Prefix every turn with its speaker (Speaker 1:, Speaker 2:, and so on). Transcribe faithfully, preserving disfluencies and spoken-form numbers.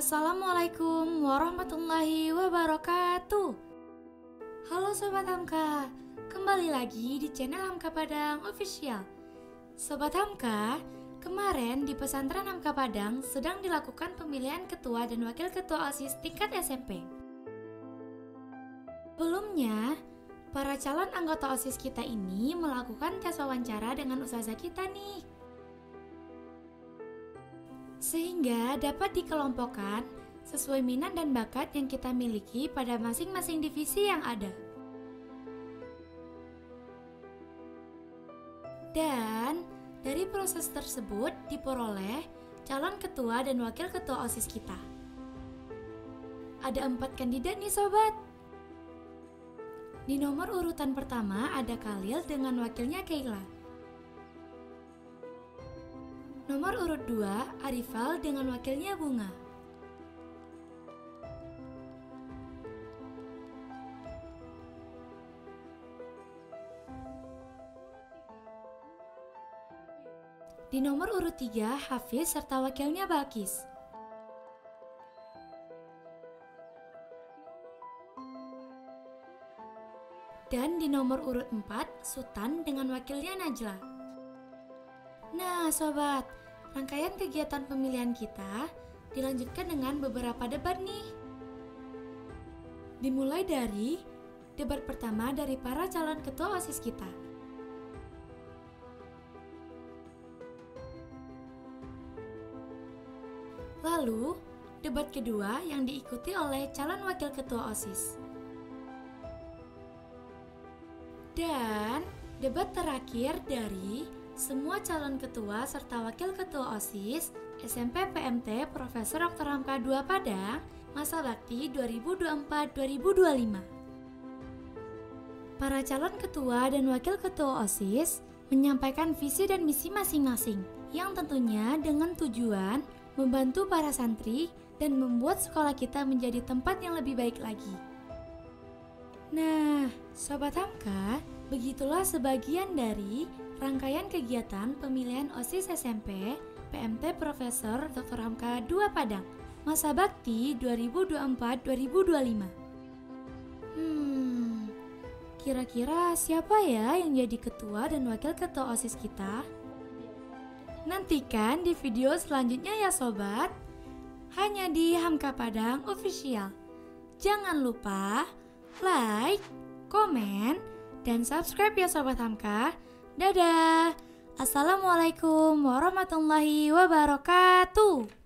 Speaker 1: Assalamualaikum warahmatullahi wabarakatuh. Halo Sobat Hamka, kembali lagi di channel Hamka Padang Official. Sobat Hamka, kemarin di pesantren Hamka Padang sedang dilakukan pemilihan ketua dan wakil ketua OSIS tingkat S M P. Sebelumnya, para calon anggota OSIS kita ini melakukan tes wawancara dengan ustazah kita nih, sehingga dapat dikelompokkan sesuai minat dan bakat yang kita miliki pada masing-masing divisi yang ada. Dan dari proses tersebut diperoleh calon ketua dan wakil ketua OSIS kita. Ada empat kandidat nih sobat. Di nomor urutan pertama ada Khalil dengan wakilnya Kayla. Nomor urut dua, Arifal dengan wakilnya Bunga. Di nomor urut tiga, Hafiz serta wakilnya Balkis. Dan di nomor urut empat, Sultan dengan wakilnya Najla. Nah sobat, rangkaian kegiatan pemilihan kita dilanjutkan dengan beberapa debat nih. Dimulai dari debat pertama dari para calon ketua OSIS kita. Lalu, debat kedua yang diikuti oleh calon wakil ketua OSIS. Dan debat terakhir dari semua calon ketua serta wakil ketua OSIS S M P P M T Profesor Doktor Hamka dua Padang masa bakti dua ribu dua puluh empat sampai dua ribu dua puluh lima. Para calon ketua dan wakil ketua OSIS menyampaikan visi dan misi masing-masing yang tentunya dengan tujuan membantu para santri dan membuat sekolah kita menjadi tempat yang lebih baik lagi. Nah, Sobat Hamka, begitulah sebagian dari rangkaian kegiatan pemilihan OSIS S M P P M T Profesor Doktor Hamka dua Padang masa bakti dua ribu dua puluh empat sampai dua ribu dua puluh lima. Hmm, kira-kira siapa ya yang jadi ketua dan wakil ketua OSIS kita? Nantikan di video selanjutnya ya sobat, hanya di Hamka Padang Official. Jangan lupa like, komen, dan subscribe ya Sobat Hamka. Dadah. Assalamualaikum warahmatullahi wabarakatuh.